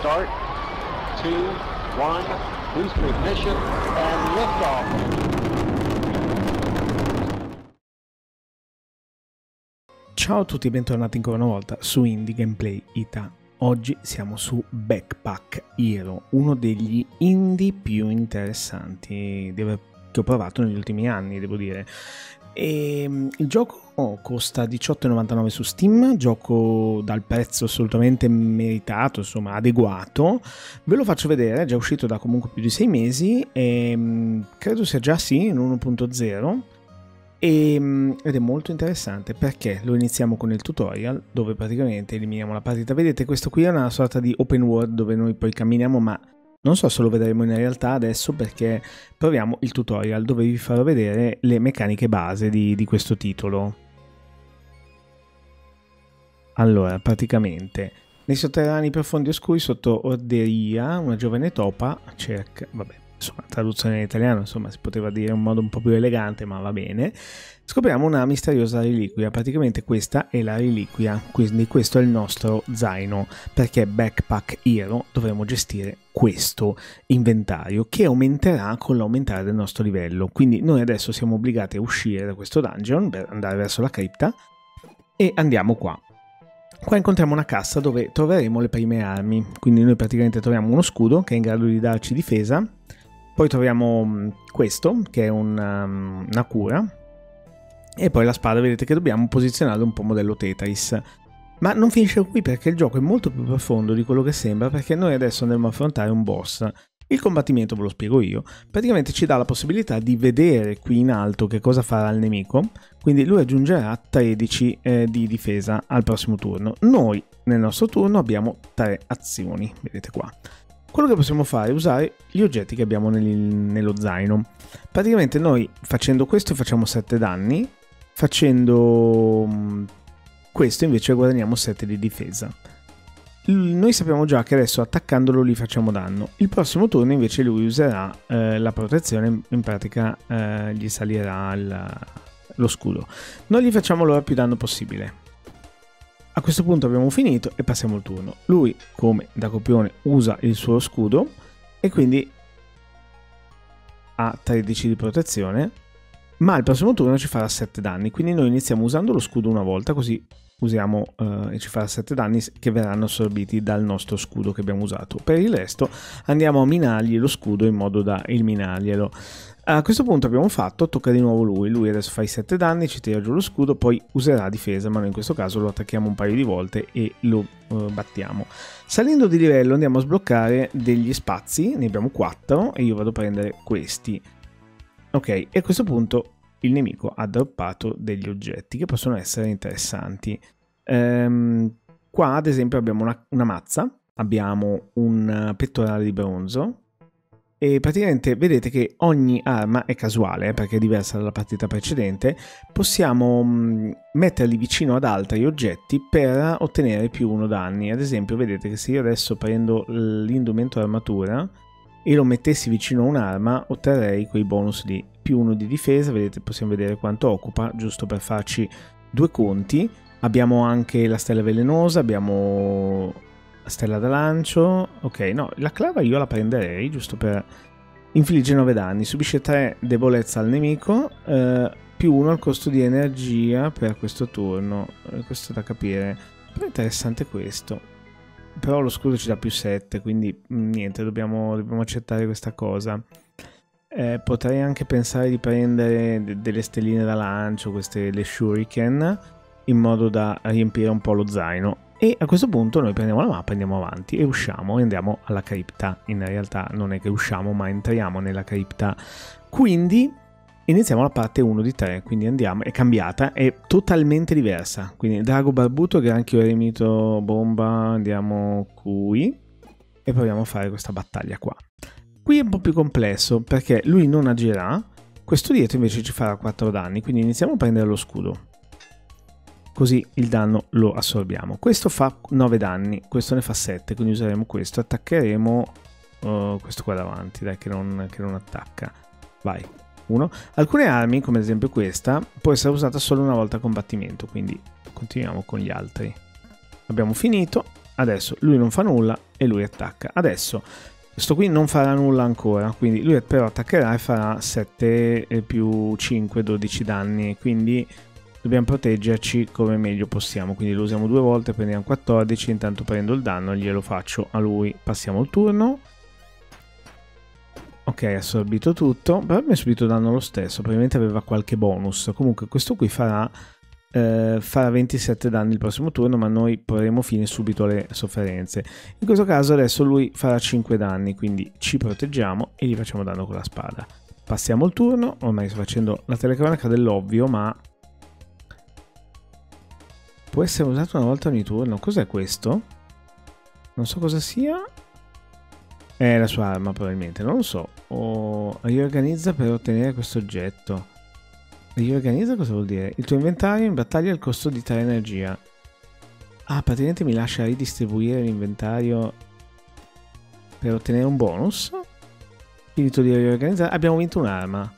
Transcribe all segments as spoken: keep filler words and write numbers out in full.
start, two, one, booster ignition, and liftoff. Ciao a tutti e bentornati ancora una volta su Indie Gameplay Ita. Oggi siamo su Backpack Hero, uno degli indie più interessanti che ho provato negli ultimi anni, devo dire. E il gioco costa diciotto e novantanove su Steam, gioco dal prezzo assolutamente meritato, insomma adeguato. Ve lo faccio vedere, è già uscito da comunque più di sei mesi e credo sia già sì in uno punto zero. E, ed è molto interessante perché lo iniziamo con il tutorial dove praticamente eliminiamo la partita. Vedete, questo qui è una sorta di open world dove noi poi camminiamo, ma non so se lo vedremo in realtà adesso perché proviamo il tutorial dove vi farò vedere le meccaniche base di, di questo titolo. Allora, praticamente nei sotterranei profondi e oscuri sotto Orderia una giovane topa cerca, vabbè, insomma, traduzione in italiano, insomma, si poteva dire in un modo un po' più elegante, ma va bene. Scopriamo una misteriosa reliquia, praticamente questa è la reliquia, quindi questo è il nostro zaino, perché Backpack Hero dovremo gestire questo inventario che aumenterà con l'aumentare del nostro livello. Quindi noi adesso siamo obbligati a uscire da questo dungeon per andare verso la cripta e andiamo qua. Qua incontriamo una cassa dove troveremo le prime armi, quindi noi praticamente troviamo uno scudo che è in grado di darci difesa. Poi troviamo questo, che è un, um, una cura, e poi la spada, vedete che dobbiamo posizionarla un po' modello Tetris. Ma non finisce qui perché il gioco è molto più profondo di quello che sembra, perché noi adesso andremo a affrontare un boss. Il combattimento ve lo spiego io, praticamente ci dà la possibilità di vedere qui in alto che cosa farà il nemico, quindi lui aggiungerà tredici eh, di difesa al prossimo turno. Noi nel nostro turno abbiamo tre azioni, vedete qua. Quello che possiamo fare è usare gli oggetti che abbiamo nel, nello zaino. Praticamente noi facendo questo facciamo sette danni, facendo questo invece guadagniamo sette di difesa. Noi sappiamo già che adesso attaccandolo gli facciamo danno. Il prossimo turno invece lui userà eh, la protezione, in pratica eh, gli salirà il, lo scudo. Noi gli facciamo allora più danno possibile. A questo punto abbiamo finito e passiamo il turno. Lui, come da copione, usa il suo scudo e quindi ha tredici di protezione, ma il prossimo turno ci farà sette danni. Quindi noi iniziamo usando lo scudo una volta, così usiamo eh, e ci farà sette danni che verranno assorbiti dal nostro scudo che abbiamo usato. Per il resto andiamo a minargli lo scudo in modo da eliminarglielo. A questo punto abbiamo fatto, tocca di nuovo lui, lui adesso fa i sette danni, ci tira giù lo scudo, poi userà difesa, ma noi in questo caso lo attacchiamo un paio di volte e lo uh, battiamo. Salendo di livello andiamo a sbloccare degli spazi, ne abbiamo quattro e io vado a prendere questi. Ok, e a questo punto il nemico ha droppato degli oggetti che possono essere interessanti. Ehm, qua ad esempio abbiamo una, una mazza, abbiamo un pettorale di bronzo, e praticamente vedete che ogni arma è casuale perché è diversa dalla partita precedente. Possiamo mh, metterli vicino ad altri oggetti per ottenere più uno danni. Ad esempio vedete che se io adesso prendo l'indumento armatura e lo mettessi vicino a un'arma otterrei quei bonus lì, più uno di difesa, vedete, possiamo vedere quanto occupa giusto per farci due conti. Abbiamo anche la stella velenosa, abbiamo la stella da lancio, ok, no, la clava io la prenderei giusto per infliggere nove danni, subisce tre debolezza al nemico, eh, più uno al costo di energia per questo turno, eh, questo da capire, però è interessante questo, però lo scudo ci dà più sette, quindi niente, dobbiamo, dobbiamo accettare questa cosa. Eh, potrei anche pensare di prendere de delle stelline da lancio, queste le shuriken, in modo da riempire un po' lo zaino. E a questo punto noi prendiamo la mappa, andiamo avanti e usciamo e andiamo alla cripta. In realtà non è che usciamo, ma entriamo nella cripta. Quindi iniziamo la parte uno di tre, quindi andiamo, è cambiata, è totalmente diversa. Quindi drago barbuto, granchio eremito bomba, andiamo qui e proviamo a fare questa battaglia qua. Qui è un po' più complesso perché lui non agirà, questo dietro invece ci farà quattro danni, quindi iniziamo a prendere lo scudo. Così il danno lo assorbiamo. Questo fa nove danni, questo ne fa sette, quindi useremo questo, attaccheremo uh, questo qua davanti, dai, che non, che non attacca. Vai, uno. Alcune armi, come ad esempio questa, può essere usata solo una volta a combattimento, quindi continuiamo con gli altri. Abbiamo finito, adesso lui non fa nulla e lui attacca. Adesso questo qui non farà nulla ancora, quindi lui però attaccherà e farà sette più cinque, dodici danni, quindi dobbiamo proteggerci come meglio possiamo, quindi lo usiamo due volte, prendiamo quattordici, intanto prendo il danno, glielo faccio a lui, passiamo il turno. Ok, ha assorbito tutto, però mi ha subito danno lo stesso, probabilmente aveva qualche bonus. Comunque questo qui farà, eh, farà ventisette danni il prossimo turno, ma noi porremo fine subito alle sofferenze. In questo caso adesso lui farà cinque danni, quindi ci proteggiamo e gli facciamo danno con la spada. Passiamo il turno, ormai sto facendo la telecronaca dell'ovvio, ma può essere usato una volta ogni turno. Cos'è questo? Non so cosa sia. È la sua arma probabilmente, non lo so. O riorganizza per ottenere questo oggetto. Riorganizza cosa vuol dire? Il tuo inventario in battaglia ha il costo di tre energia. Ah, praticamente mi lascia ridistribuire l'inventario per ottenere un bonus. Finito di riorganizzare. Abbiamo vinto un'arma.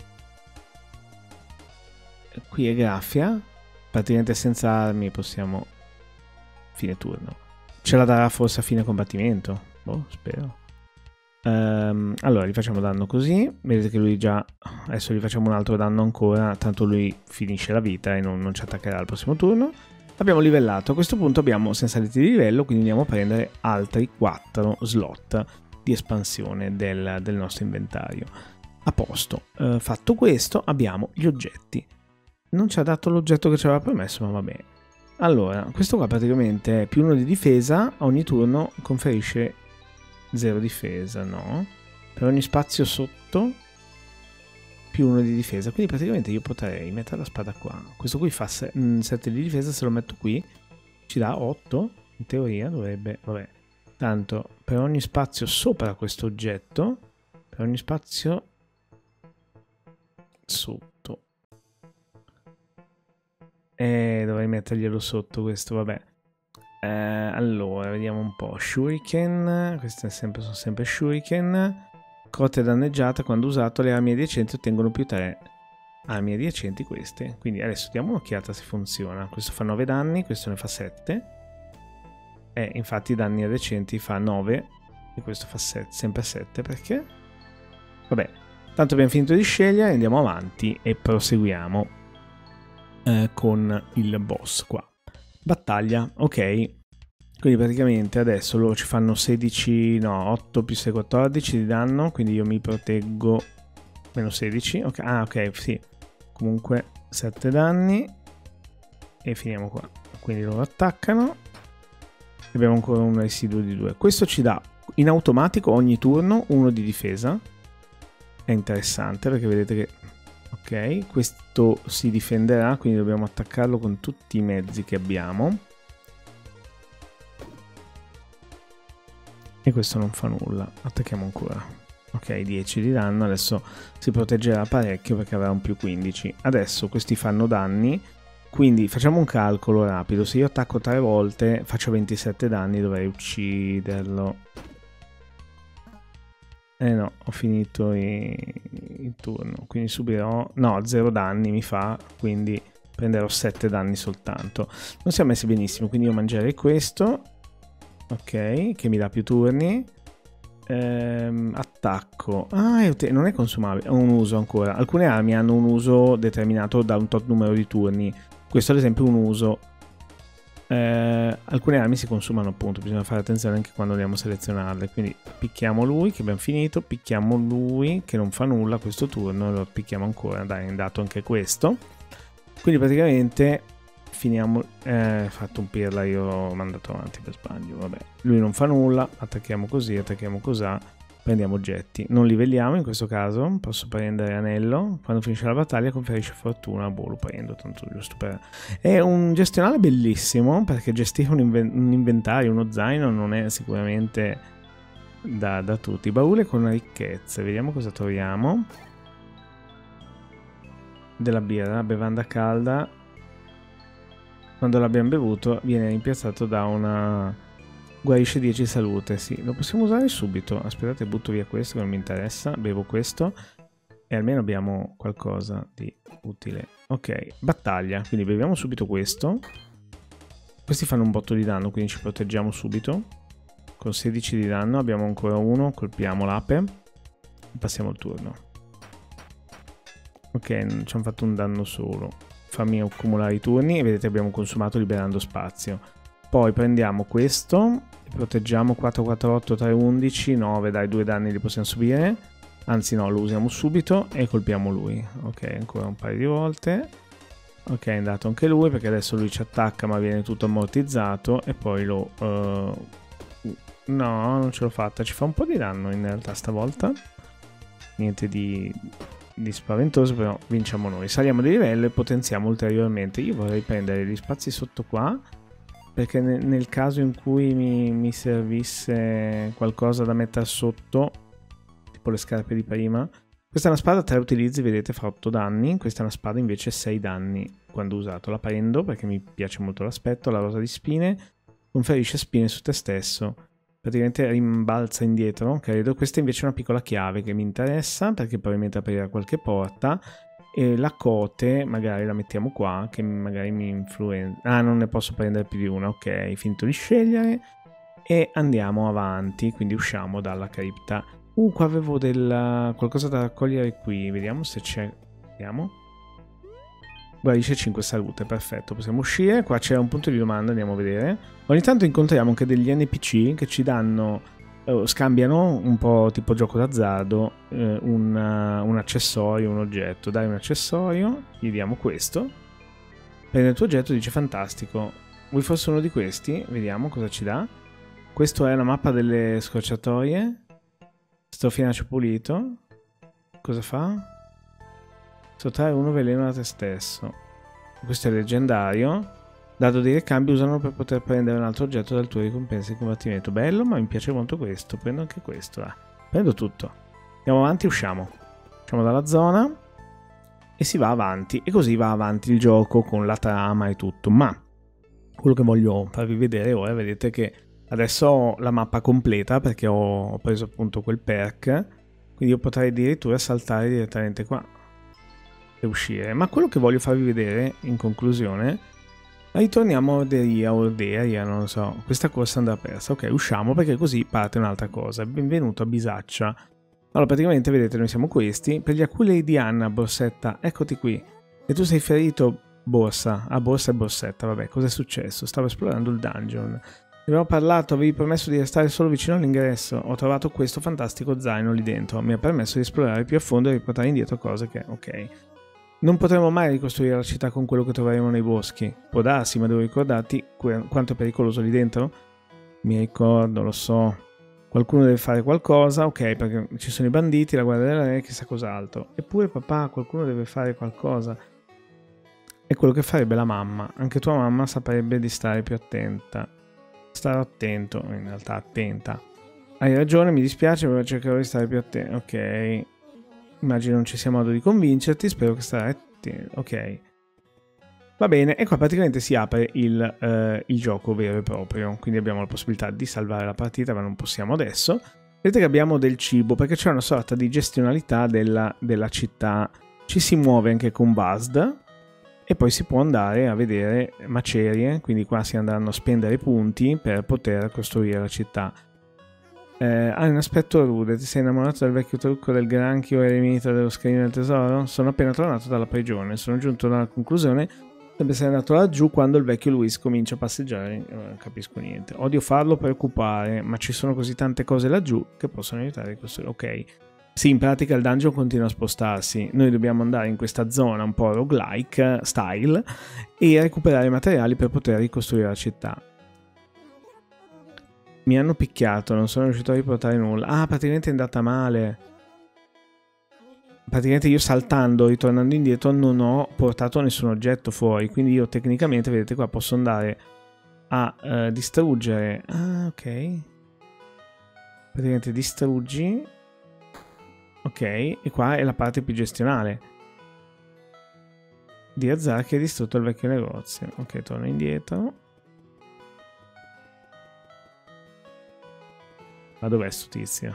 Qui è graffia. Praticamente senza armi possiamo... Fine turno. Ce la darà forse a fine combattimento. Boh, spero. Um, allora gli facciamo danno così, vedete che lui già, adesso gli facciamo un altro danno ancora, tanto lui finisce la vita e non, non ci attaccherà al prossimo turno. Abbiamo livellato, a questo punto abbiamo siamo saliti di livello, quindi andiamo a prendere altri quattro slot di espansione del, del nostro inventario. A posto, uh, fatto questo abbiamo gli oggetti. Non ci ha dato l'oggetto che ci aveva promesso, ma va bene. Allora, questo qua praticamente è più uno di difesa, ogni turno conferisce zero difesa, no? Per ogni spazio sotto più uno di difesa, quindi praticamente io potrei mettere la spada qua. Questo qui fa sette di difesa, se lo metto qui ci dà otto, in teoria dovrebbe, vabbè. Tanto per ogni spazio sopra questo oggetto, per ogni spazio sotto, e dovrei metterglielo sotto questo, vabbè. Eh, allora, vediamo un po'. Shuriken, queste sempre, sono sempre Shuriken. Cotte danneggiata, quando usato le armi adiacenti ottengono più tre armi adiacenti queste. Quindi adesso diamo un'occhiata se funziona. Questo fa nove danni, questo ne fa sette. E infatti i danni adiacenti fa nove e questo fa sette, sempre sette, perché? Vabbè, tanto abbiamo finito di scegliere, andiamo avanti e proseguiamo eh, con il boss qua. Battaglia, ok, quindi praticamente adesso loro ci fanno sedici, no, otto più sei, quattordici di danno, quindi io mi proteggo meno sedici, ok, ah ok, sì, comunque sette danni e finiamo qua, quindi loro attaccano e abbiamo ancora un residuo di due. Questo ci dà in automatico ogni turno uno di difesa, è interessante perché vedete che... Ok, questo si difenderà, quindi dobbiamo attaccarlo con tutti i mezzi che abbiamo. E questo non fa nulla, attacchiamo ancora. Ok, dieci di danno, adesso si proteggerà parecchio perché avrà un più quindici. Adesso questi fanno danni, quindi facciamo un calcolo rapido. Se io attacco tre volte faccio ventisette danni, dovrei ucciderlo. Eh no, ho finito il turno, quindi subirò... No, zero danni mi fa, quindi prenderò sette danni soltanto. Non siamo messi benissimo, quindi io mangerei questo. Ok, che mi dà più turni. Ehm, attacco. Ah, non è consumabile, ha un uso ancora. Alcune armi hanno un uso determinato da un tot numero di turni. Questo ad esempio è un uso... Eh, alcune armi si consumano appunto, bisogna fare attenzione anche quando andiamo a selezionarle, quindi picchiamo lui che abbiamo finito, picchiamo lui che non fa nulla questo turno, lo picchiamo ancora, dai, è andato anche questo, quindi praticamente finiamo, eh, fatto un pirla, io ho mandato avanti per sbaglio, vabbè, lui non fa nulla, attacchiamo così, attacchiamo così, prendiamo oggetti, non livelliamo in questo caso, posso prendere anello, quando finisce la battaglia conferisce fortuna, boh, lo prendo, tanto giusto per... È un gestionale bellissimo, perché gestire un, inven un inventario, uno zaino non è sicuramente da, da tutti. Baule con ricchezze, vediamo cosa troviamo. Della birra, bevanda calda, quando l'abbiamo bevuto viene rimpiazzato da una... Guarisce dieci salute, sì, lo possiamo usare subito. Aspettate, butto via questo che non mi interessa, bevo questo e almeno abbiamo qualcosa di utile. Ok, battaglia, quindi beviamo subito questo. Questi fanno un botto di danno, quindi ci proteggiamo subito. con sedici di danno, abbiamo ancora uno, colpiamo l'ape, passiamo il turno. Ok, non ci hanno fatto un danno solo. Fammi accumulare i turni e vedete abbiamo consumato liberando spazio. Poi prendiamo questo, proteggiamo quattro, quattro, otto, tre, undici, nove, dai, due danni li possiamo subire. Anzi no, lo usiamo subito e colpiamo lui. Ok, ancora un paio di volte. Ok, è andato anche lui perché adesso lui ci attacca ma viene tutto ammortizzato e poi lo... Uh... No, non ce l'ho fatta, ci fa un po' di danno in realtà stavolta. Niente di, di spaventoso, però vinciamo noi. Saliamo di livello e potenziamo ulteriormente. Io vorrei prendere gli spazi sotto qua, perché nel, nel caso in cui mi, mi servisse qualcosa da mettere sotto, tipo le scarpe di prima. Questa è una spada, tre utilizzi, vedete, fa otto danni. Questa è una spada invece sei danni quando usato. La prendo perché mi piace molto l'aspetto. La rosa di spine conferisce spine su te stesso. Praticamente rimbalza indietro, credo. Questa invece è una piccola chiave che mi interessa, perché probabilmente aprirà qualche porta. E la cote magari la mettiamo qua, che magari mi influenza. Ah, non ne posso prendere più di una. Ok, finito di scegliere. E andiamo avanti, quindi usciamo dalla cripta. Uh, qua avevo del, qualcosa da raccogliere qui. Vediamo se c'è. Vediamo. Guarisce cinque salute, perfetto. Possiamo uscire. Qua c'è un punto di domanda, andiamo a vedere. Ogni tanto incontriamo anche degli N P C che ci danno, eh, scambiano un po' tipo gioco d'azzardo, eh, un, uh, un accessorio, un oggetto. Dai un accessorio, gli diamo questo. Prende il tuo oggetto e dice fantastico. Vuoi forse uno di questi? Vediamo cosa ci dà. Questo è la mappa delle scorciatoie. Strofinaccio pulito. Cosa fa? Sottrarre uno veleno da te stesso. Questo è leggendario. Dado di ricambio usano per poter prendere un altro oggetto dal tuo ricompensa di combattimento. Bello, ma mi piace molto questo. Prendo anche questo. Ah. Prendo tutto. Andiamo avanti, usciamo. Usciamo dalla zona e si va avanti. E così va avanti il gioco con la trama e tutto. Ma quello che voglio farvi vedere ora, vedete che adesso ho la mappa completa perché ho preso appunto quel perk. Quindi io potrei addirittura saltare direttamente qua e uscire. Ma quello che voglio farvi vedere in conclusione, ritorniamo a Orderia, Orderia, non lo so, questa corsa andrà persa. Ok, usciamo perché così parte un'altra cosa. Benvenuto a Bisaccia. Allora praticamente vedete noi siamo questi. Per gli aculei di Anna, borsetta, eccoti qui. E tu sei ferito, borsa. Ah, borsa e borsetta, vabbè, cos'è successo? Stavo esplorando il dungeon. Abbiamo parlato, avevi permesso di restare solo vicino all'ingresso. Ho trovato questo fantastico zaino lì dentro. Mi ha permesso di esplorare più a fondo e riportare indietro cose che... ok. Non potremo mai ricostruire la città con quello che troveremo nei boschi. Può darsi, ma devo ricordarti quanto è pericoloso lì dentro? Mi ricordo, lo so. Qualcuno deve fare qualcosa, ok, perché ci sono i banditi, la guardia della re, chissà cos'altro. Eppure papà, qualcuno deve fare qualcosa. È quello che farebbe la mamma. Anche tua mamma saprebbe di stare più attenta. Starò attento, in realtà attenta. Hai ragione, mi dispiace, ma cercherò di stare più attento. Ok. Immagino non ci sia modo di convincerti, spero che starai attento. Ok. Va bene, e qua praticamente si apre il, eh, il gioco vero e proprio. Quindi abbiamo la possibilità di salvare la partita, ma non possiamo adesso. Vedete che abbiamo del cibo, perché c'è una sorta di gestionalità della, della città. Ci si muove anche con Buzzed. E poi si può andare a vedere macerie, quindi qua si andranno a spendere punti per poter costruire la città. Eh, hai un aspetto rude, ti sei innamorato del vecchio trucco del granchio eremita dello scaglino del tesoro? Sono appena tornato dalla prigione, sono giunto alla conclusione, deve essere andato laggiù quando il vecchio Luis comincia a passeggiare, non capisco niente. Odio farlo per occupare, ma ci sono così tante cose laggiù che possono aiutare a costruire. Ok. Sì, in pratica il dungeon continua a spostarsi. Noi dobbiamo andare in questa zona un po' roguelike style e recuperare materiali per poter ricostruire la città. Mi hanno picchiato, non sono riuscito a riportare nulla. Ah, praticamente è andata male. Praticamente io saltando, ritornando indietro, non ho portato nessun oggetto fuori. Quindi io tecnicamente, vedete qua, posso andare a uh, distruggere. Ah, ok. Praticamente distruggi. Ok, e qua è la parte più gestionale. Di Azar che ha distrutto il vecchio negozio. Ok, torno indietro. Ma dov'è sto tizio?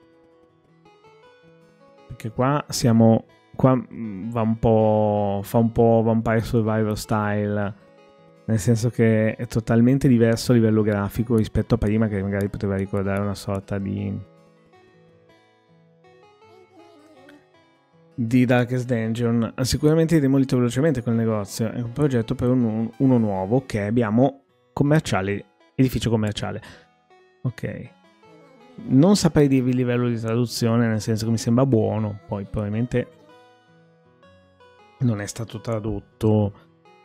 Perché qua siamo... Qua va un po'... Fa un po' Vampire Survivor style. nel senso che è totalmente diverso a livello grafico rispetto a prima, che magari poteva ricordare una sorta di di Darkest Dungeon. Sicuramente diremo molto velocemente quel negozio, è un progetto per un, uno nuovo che abbiamo commerciale, edificio commerciale. Ok, non saprei dirvi il livello di traduzione, nel senso che mi sembra buono, poi probabilmente non è stato tradotto.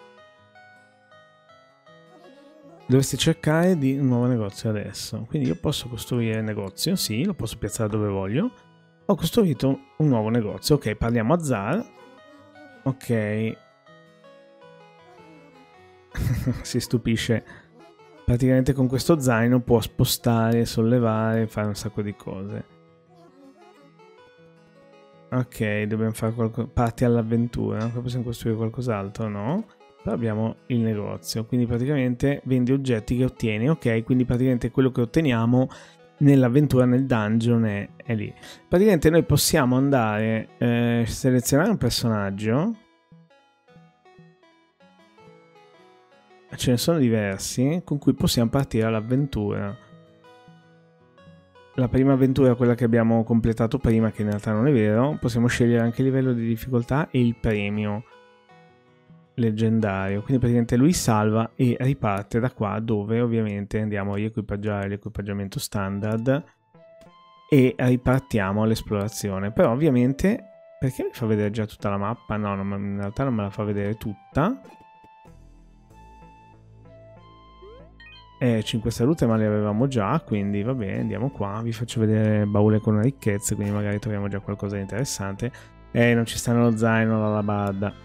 Dovresti cercare di un nuovo negozio adesso, quindi io posso costruire il negozio, sì, lo posso piazzare dove voglio. Ho costruito un nuovo negozio, ok, parliamo a Zar, ok, si stupisce, praticamente con questo zaino può spostare, sollevare, fare un sacco di cose. Ok, dobbiamo fare qualcosa, parti all'avventura, poi possiamo costruire qualcos'altro, no? Però abbiamo il negozio, quindi praticamente vendi oggetti che ottieni, ok, quindi praticamente quello che otteniamo nell'avventura, nel dungeon è, è lì. Praticamente noi possiamo andare a eh, selezionare un personaggio, ce ne sono diversi con cui possiamo partire all'avventura. La prima avventura è quella che abbiamo completato prima, che in realtà non è vero. Possiamo scegliere anche il livello di difficoltà e il premio leggendario, quindi praticamente lui salva e riparte da qua, dove ovviamente andiamo a riequipaggiare l'equipaggiamento standard e ripartiamo all'esplorazione. Però ovviamente, perché mi fa vedere già tutta la mappa? No, no, in realtà non me la fa vedere tutta. Eh, cinque salute ma le avevamo già, quindi va bene, andiamo qua, vi faccio vedere baule con ricchezze, quindi magari troviamo già qualcosa di interessante. Eh, non ci sta nello zaino la labarda.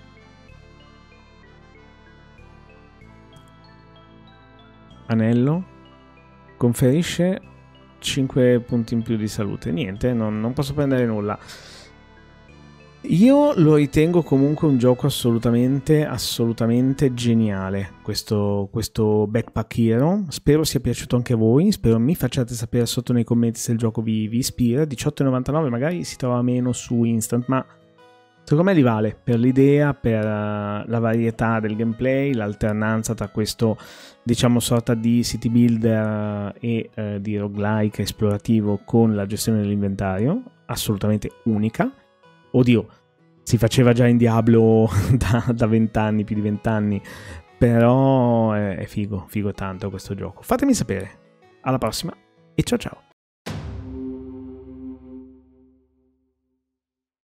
Anello conferisce cinque punti in più di salute. Niente, non, non posso prendere nulla. Io lo ritengo comunque un gioco assolutamente assolutamente geniale, questo, questo Backpack Hero. Spero sia piaciuto anche a voi, spero mi facciate sapere sotto nei commenti se il gioco vi, vi ispira. diciotto e novantanove magari si trova meno su Instant, ma secondo me li vale per l'idea, per uh, la varietà del gameplay, l'alternanza tra questo, diciamo, sorta di city builder uh, e uh, di roguelike esplorativo con la gestione dell'inventario, assolutamente unica. Oddio, si faceva già in Diablo da vent'anni, più di vent'anni, però è, è figo, figo tanto questo gioco. Fatemi sapere. Alla prossima e ciao ciao.